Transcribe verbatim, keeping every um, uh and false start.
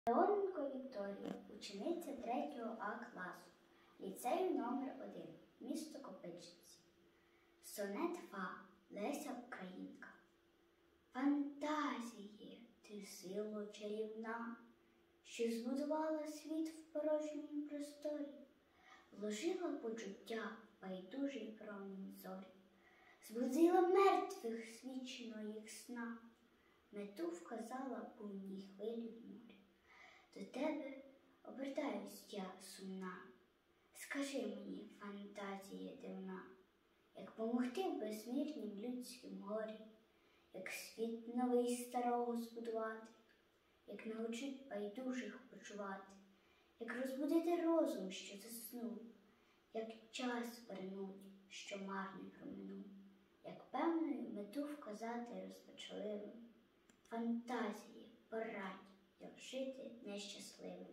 Леоненко Вікторія, учениця третього А класу, ліцею номер один, місто Копичинці. Сонет Фа, Леся Українка. Фантазіє, ти сило чарівна, що збудувала світ в порожньому просторі, вложила почуття в байдужий промінь зорі, збудила мертвих свічного їх сна, мету вказала буйній хвилі в морі. До тебе обертаюсь я сумна. Скажи мені, фантазія дивна, як помогти в безмірнім людськім горі, як світ новий старого збудувати, як научить байдужих почувати, як розбудити розум, що заснув, як час вернуть, що марно проминув, як певною мету вказати розпачливим. Фантазії, порадь, як жити нещасливим.